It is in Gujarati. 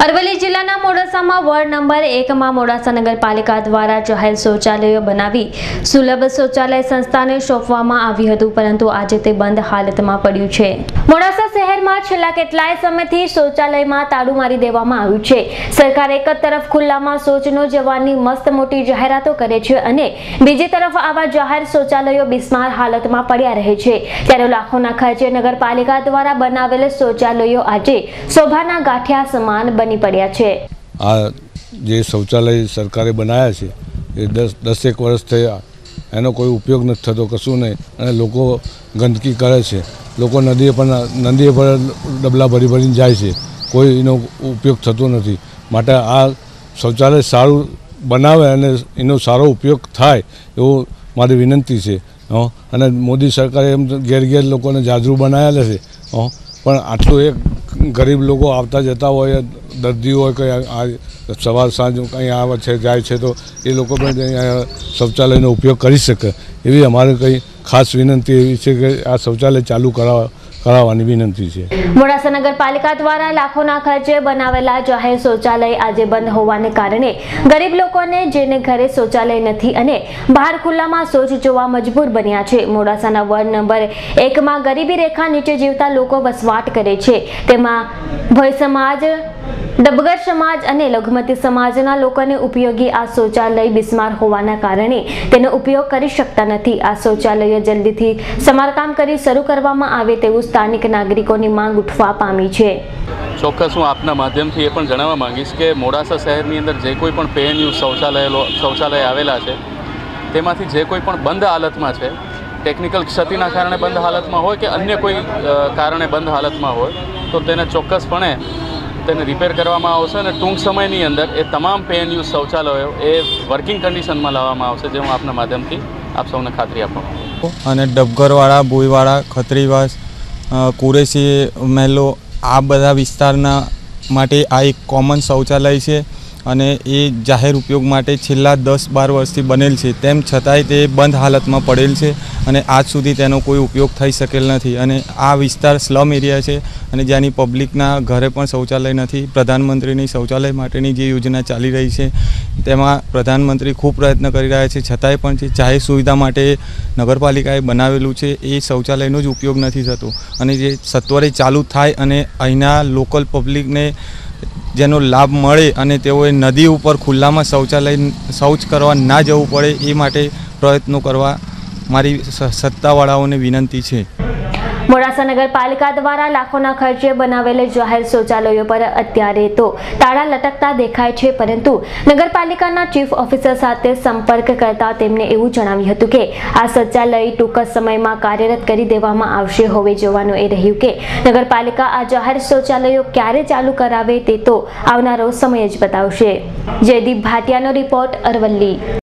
અરવલ્લી જિલ્લાના મોડાસામાં વોર્ડ નંબર 1 માં મોડાસા નગરપાલિકા દ્વારા જાહેર શૌચાલયો બનાવી સુલભ શૌચાલય સંસ્થાને સોંપવામાં આવ્યું હતું, પરંતુ આજે તે બંધ હાલતમાં પડ્યું છે। મોડાસા શહેરમાં છેલ્લા કેટલાય સમયથી શૌચાલયમાં તાળું મારી દેવામાં આવ્યું છે। સરકાર એક તરફ ખુલ્લામાં શૌચનો જવાની મસ્ત મોટી જાહેરાતો કરે છે અને બીજી તરફ આવા જાહેર શૌચાલયો બિસ્માર હાલતમાં પડ્યા રહે છે, ત્યારે લાખોના ખર્ચે નગરપાલિકા દ્વારા બનાવેલ શૌચાલયો આજે શોભાના ગાંઠિયા સમાન બની પડ્યા છે। આ જે શૌચાલય સરકારે બનાવ્યા છે એ 10 વર્ષ થયા, એનો કોઈ ઉપયોગ નથી થતો, કશું નહીં, અને લોકો ગંદકી કરે છે। લોકો નદીએ પર ડબલા ભરીને જાય છે, કોઈ એનો ઉપયોગ થતો નથી। માટે આ શૌચાલય સારું બનાવે અને એનો સારો ઉપયોગ થાય એવું મારી વિનંતી છે। અને મોદી સરકારે એમ ઘેર લોકોને જાગૃત બનાવેલા છે, પણ આટલું એક ગરીબ લોકો આવતા જતા હોય, દર્દી હોય, કંઈ સવાર સાંજ કંઈ આવે છે જાય છે, તો એ લોકો પણ અહીંયા શૌચાલયનો ઉપયોગ કરી શકે એવી અમારી કંઈ ખાસ વિનંતી એવી છે કે આ શૌચાલય ચાલુ કરાવવાની વિનંતી છે। મોડાસા નગરપાલિકા દ્વારા લાખોના ખર્ચે બનાવેલા જાહેર શૌચાલય આજે બંધ હોવાને કારણે ગરીબ લોકોને જેને ઘરે શૌચાલય નથી અને બહાર ખુલ્લામાં શૌચ જોવા મજબૂર બન્યા છે। મોડાસાના વોર્ડ નંબર 1 માં ગરીબી રેખા નીચે જીવતા લોકો વસવાટ કરે છે, તેમાં ભોય સમાજ, ડબગર સમાજ અને લઘુમતી સમાજના લોકોને ઉપયોગી આ શૌચાલય બિસ્માર હોવાના કારણે તેનો ઉપયોગ કરી શકતા નથી। આ શૌચાલયો જલ્દીથી સમારકામ કરી શરૂ કરવામાં આવે તેવું સ્થાનિક નાગરિકોની માંગ ઉઠવા પામી છે। ચોક્કસ હું આપના માધ્યમથી એ પણ જણાવવા માંગીશ કે મોડાસા શહેરની અંદર જે કોઈ પણ PNU શૌચાલય આવેલા છે તેમાંથી જે કોઈ પણ બંધ હાલતમાં છે, ટેકનિકલ ક્ષતિના કારણે બંધ હાલતમાં હોય કે અન્ય કોઈ કારણે બંધ હાલતમાં હોય, તો તેને ચોક્કસપણે તેને રિપેર કરવામાં આવશે અને ટૂંક સમયની અંદર એ તમામ PNU શૌચાલયો એ વર્કિંગ કન્ડિશનમાં લાવવામાં આવશે, જે હું આપના માધ્યમથી આપ સૌને ખાતરી આપું। અને ડબગરવાળા, ભોયવાળા, ખત્રીવાસ, કુરેશી મહેલો આ બધા વિસ્તારના માટે આ એક કોમન શૌચાલય છે અને એ જાહેર ઉપયોગ માટે છેલ્લા 10-12 વર્ષથી બનેલ છે, તેમ છતાંય તે બંધ હાલતમાં પડેલ છે અને આજ સુધી તેનો કોઈ ઉપયોગ થઈ શકેલ નથી। અને આ વિસ્તાર સ્લમ એરિયા છે અને જ્યાંની પબ્લિકના ઘરે પણ શૌચાલય નથી। પ્રધાનમંત્રીની શૌચાલય માટેની જે યોજના ચાલી રહી છે તેમાં પ્રધાનમંત્રી ખૂબ પ્રયત્ન કરી રહ્યા છે, છતાંય પણ જે જાહેર સુવિધા માટે નગરપાલિકાએ બનાવેલું છે એ શૌચાલયનો જ ઉપયોગ નથી થતો, અને જે સત્વરે ચાલુ થાય અને અહીંના લોકલ પબ્લિકને જેનો લાભ મળે અને તેઓએ નદી ઉપર ખુલ્લામાં શૌચ કરવા ના જવું પડે એ માટે પ્રયત્નો કરવા મારી સત્તાવાળાઓને વિનંતી છે। મોડાસા નગરપાલિકા દ્વારા લાખોના ખર્ચે બનાવેલ જાહેર શૌચાલયો પર અત્યારે તો તાળા લટકતા દેખાય છે, પરંતુ નગરપાલિકાના ચીફ ઓફિસર સાથે સંપર્ક કરતા તેમને એવું જણાવ્યું હતું કે આ શૌચાલય ટૂંક સમયમાં કાર્યરત કરી દેવામાં આવશે। હવે જોવાનું એ રહ્યું કે નગરપાલિકા આ જાહેર શૌચાલયો ક્યારે ચાલુ કરાવે તે તો આવનારો સમય જ બતાવશે। જયદીપ ભાટિયાનો રિપોર્ટ, અરવલ્લી।